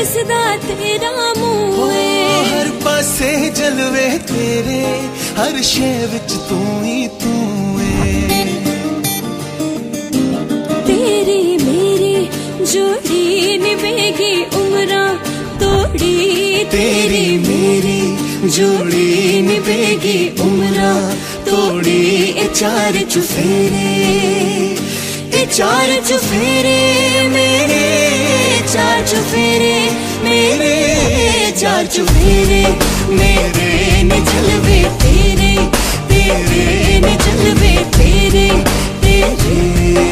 दिसदा तेरा मुंह हर पासे जलवे तेरे, हर शे विच तू ही तू है। तेरी मेरी जोड़ी निभेगी उम्रां तोड़ी, तेरी मेरी जोड़ी निभेगी उम्रां तोड़ी। ए चार चुफेरे, ए चार चुफेरे मेरे, चार चुफेरे मेरे, चार चुफेरे मेरे ने जलवे तेरे, तेरे ने जलवे तेरे, तेरे।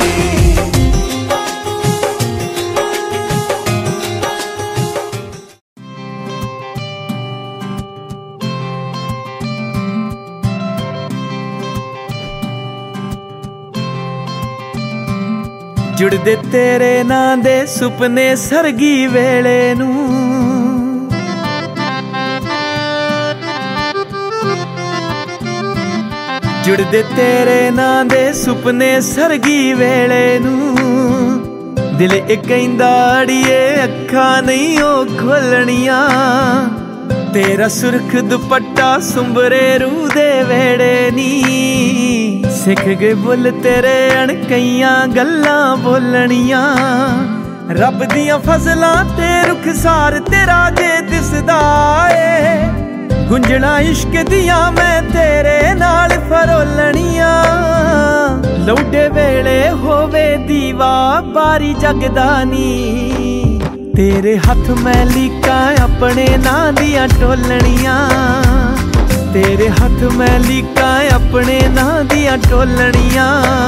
जुड़दे तेरे नां दे सुपने सरगी वेले नूं, जुड़दे तेरे नां दे सुपने सरगी वेले नूं। दिल इक कहंदा अड़िए अखां नहीं ओ खोलणियां, तेरा सुरख दुपट्टा सुंबरे रूह दे वेड़े नी। सिख गए बुल तेरे अणकइयां गल्लां बोलणियां, रब दियां फजलां ते रुखसार तेरा जे दिसदा ए। गुंजना इश्क दियां मैं तेरे नाल फरोलणियां, लौडे वेले होवे दीवा बारी जगदानी। तेरे हथ मैं लीकां अपने नां दियां टोलणियां, तेरे हथ मैं लीकां अपने नां दियां टोलणियां।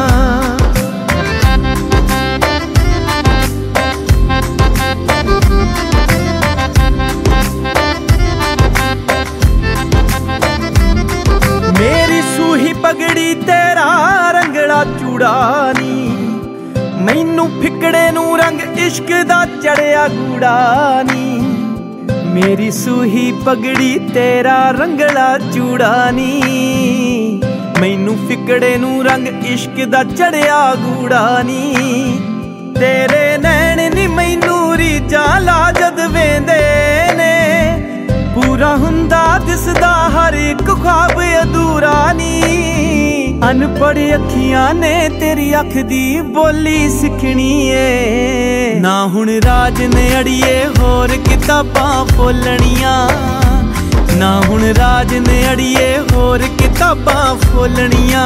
मेरी सूही पगड़ी तेरा रंगड़ा चूड़ानी, मैनू फिकड़े नू रंग इश्क दा चढ़िया गूड़ानी। मेरी सूही पगड़ी तेरा रंगला चूड़ानी, मैनू फिकड़े नू रंग इश्क दा चढ़िया गूड़ानी। तेरे नैन नी मैनू रीझां ला जद वेंदे ने, पूरा हुंदा दिसदा हर एक ख्वाब अधूरा नी। अनपढ़ अखियां ने तेरी अख दी बोली सिखनी है, ना हुण राज ने अड़िए होर किताबां फोलणियां, ना हुण राज ने अड़िए होर किताबां फोलणियां।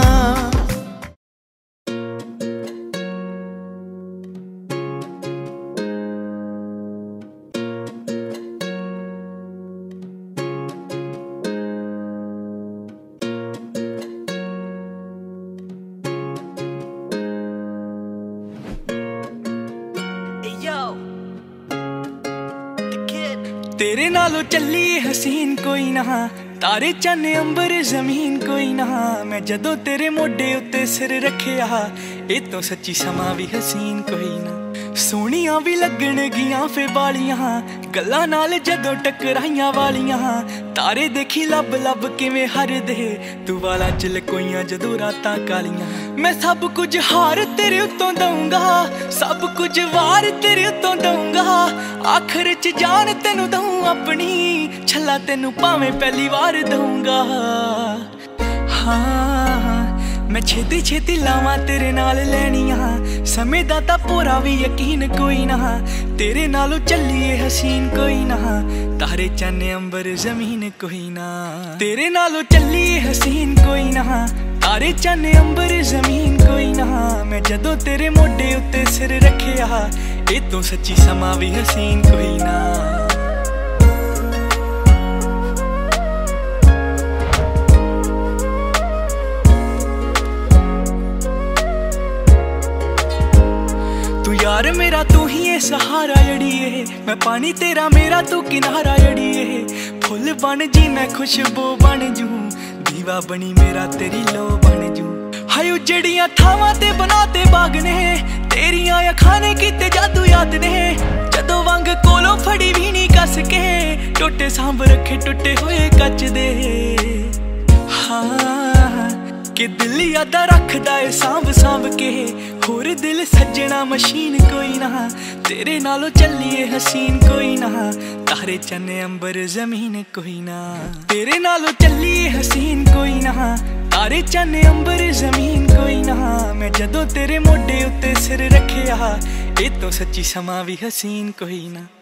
तेरे नालों चली हसीन कोई ना, तारे चन्ने अंबर जमीन कोई ना। मैं जदों तेरे मोढे उत्ते सिर रखिया, ए तो सच्ची समा भी हसीन कोई ना। सोहणियां भी लगण गियां फे बालियां, गल्लां नाल जदों टकराइयां वालियां। तारे देखी लब लब किवें हरदे, तू वाला च लकोइयां जदों रातां कालियां। मैं सब कुछ हार तेरे उत्तों दूंगा, सब कुछ वार तेरे उत्तों दूंगा। आखिर च जान तेनू दूं अपनी, छला तेनू भावें पहली बार दूंगा। हाँ मैं छेती छेती लावां तेरे नाल लैनियां, समय दा तां पूरा भी यकीन कोई ना। तेरे नालों चलिए हसीन कोई ना, तारे चन्ने अंबर जमीन कोई ना। तेरे नालों चलिए हसीन कोई ना, तारे चन्ने अंबर जमीन कोई ना। मैं जदों तेरे मोढे उत्ते सिर रखिया, ए तो सच्ची समा भी हसीन कोई ना। तू यार मेरा तू ही है सहारा जड़िए, मैं पानी तेरा मेरा तू किनारा जड़िए। फुल बन जी मैं खुशबू बन जू, दीवा बनी मेरा तेरी लो बन जू। हाय उजड़ियां थावां ते बनाते बाग ने, तेरियां अखां ने कीते जादू याद ने। जदों वंग कोलों फड़ी भी नहीं कस के, टोटे सांभ रखे टुटे हुए कच दे। हाँ कि दिल यादा रखदा है सांभ सांभ के, होर दिल सज्जना मशीन कोई ना, तेरे नालों चलिए हसीन कोई ना, तारे चन्ने अंबर जमीन कोई ना, तेरे नालों चलिए हसीन कोई ना, तारे चन्ने अंबर जमीन कोई ना। मैं जदों तेरे मोढे उत्ते सिर रखिया, ए तो सच्ची समा भी हसीन कोई ना।